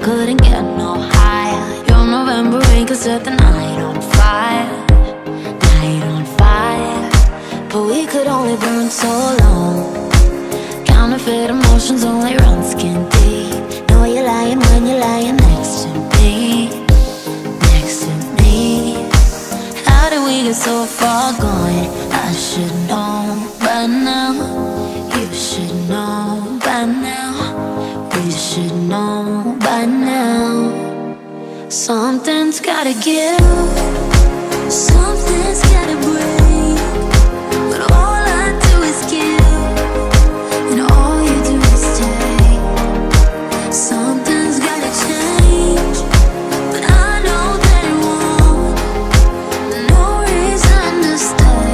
couldn't get no higher. Your November rain could set the night on fire. Night on fire. But we could only burn so long. Counterfeit emotions only run skin deep. Know you're lying when you're lying next to me. Next to me. How did we get so far gone? I should know by now. You should know by now. We should know by now. Something's gotta give. Something's gotta break. But all I do is give, and all you do is take. Something's gotta change, but I know that it won't. No reason to stay.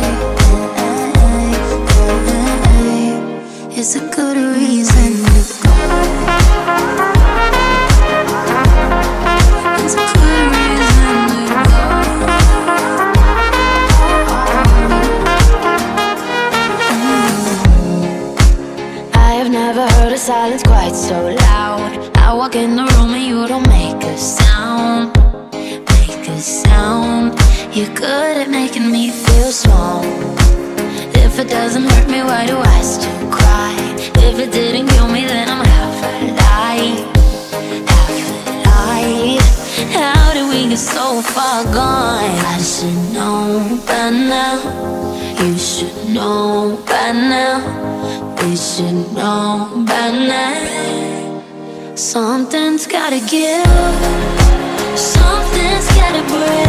It's a good reason to go. It's a good reason to go. I have never heard a silence quite so loud. I walk in the room and you don't make a sound. Make a sound. You're good at making me feel small. If it doesn't hurt me, why do I still cry? If it didn't kill me, then I'm half alive. Half alive. How did we get so far gone? I should know by now. You should know by now. We should know by now. Something's gotta give. Something's gotta break.